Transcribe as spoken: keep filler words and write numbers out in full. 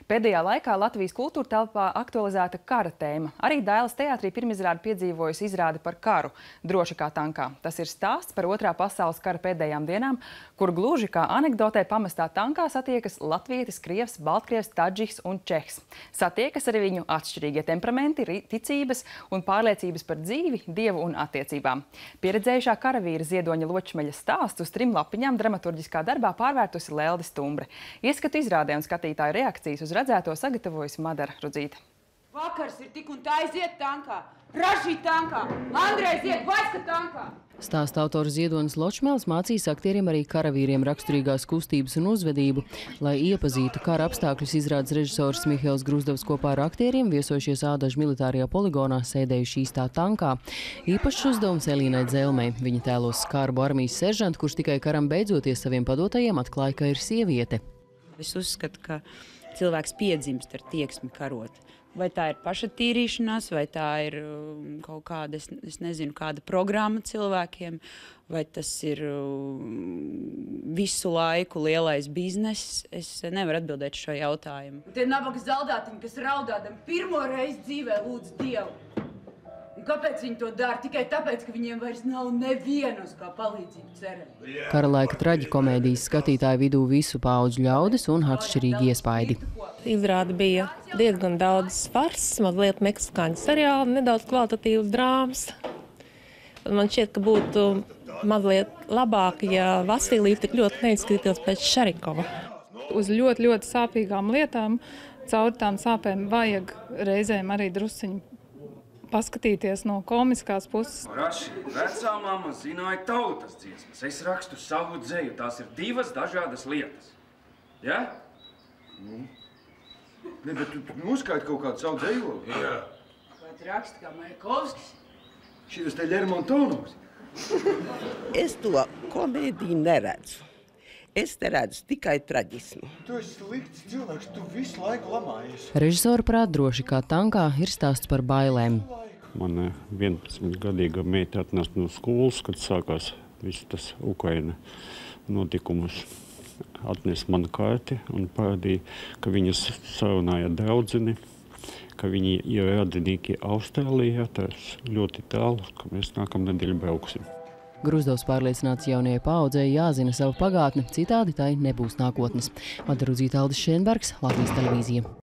Pēdējā laikā Latvijas kultūra telpā aktualizēta kara tēma. Arī Dailes teātrī pirmizrāde piedzīvojusi izrādi par karu "Droši kā tankā". Tas ir stāsts par Otrā pasaules kara pēdējām dienām, kur gluži kā anekdotē pamestā tankā satiekas latvietis, krievs, baltkrievs, tadžihs un čehs. Satiekas arī viņu atšķirīgie temperamenti, ticības un pārliecības par dzīvi, dievu un attiecībām. Pieredzējušā karavīra Ziedoņa Ločmeļa stāsts uz trim lapiņām dramaturģiskā darbā pārvērtusi Lelde Stumbre. Ieskatu izrādē un skatītāju reakcijas uz redzēto sagatavojusi Madara Rudzīte. Vakars ir tik un tā aiziet tankā, ražīt tankā, Andrejs iet vaiska tankā. Stāsta autors Ziedonis Ločmēls mācīs aktieriem arī karavīriem raksturīgās kustības un uzvedību. Lai iepazītu kara apstākļus, izrādes režisors Mihails Gruzdovs kopā ar aktieriem viesojušies Ādažu militārajā poligonā sēdējuši īstā tankā. Īpašs uzdevums Elīnai Dzelmei. Viņa tēlos skarbu armijas seržantu, kurš tikai karam beidzoties saviem padotajiem atklāja, ka ir sieviete. Es uzskatu, ka cilvēks piedzimst ar tieksmi karot. Vai tā ir pašatīrīšanās, vai tā ir kaut kāda, es, es nezinu, kāda programma cilvēkiem, vai tas ir visu laiku lielais bizness. Es nevaru atbildēt šo jautājumu. Tie nabaga zaldātiņi, kas raudādam pirmo reizi dzīvē lūdz Dievu. Un kāpēc viņi to dara? Tikai tāpēc, ka viņiem vairs nav neviena uz kā palīdzību cerēt. Kara laika traģikomēdijas skatītāju vidū visu paudžu ļaudis un atšķirīgi iespaidi. Izrāde bija diezgan daudz fars, mazliet meksikāņu seriāli, nedaudz kvalitatīvas drāmas. Man šķiet, ka būtu mazliet labāk, ja Vasilijs tik ļoti neizskatītos pēc Šarikova. Uz ļoti, ļoti sāpīgām lietām, caur tām sāpēm vajag reizēm arī drusciņu paskatīties no komiskās puses. Raši, vecā mamma zināja tautas dziesmas. Es rakstu savu dzeju. Tās ir divas dažādas lietas. Ja? Nu. Ne, bet tu, tu noskaiti kaut kādu savu dzeju? Jā. Kā tu raksti kā Majakovskis? Šitas te Lermontovs. Es to komēdiju neredzu. Es te redzu tikai traģismu. Tu esi slikts cilvēks, tu visu laiku lamājies. Režisora prāt, Droši kā tankā ir stāsts par bailēm. Mana vienpadsmitgadīga meita atnāca no skolas, kad sākās viss tas Ukraina notikumus. Atnesa manu karti un parādīja, ka viņas sarunāja draudzeni, ka viņi ir radinieki Austrālijā, tas ļoti tālu, ka mēs nākamnedēļ brauksim. Gruzdovs pārliecināts, jaunajai paaudzei jāzina savu pagātni, citādi tai nebūs nākotnes. Madara Rudzīte, Aldis Šēnbergs, Latvijas televīzija.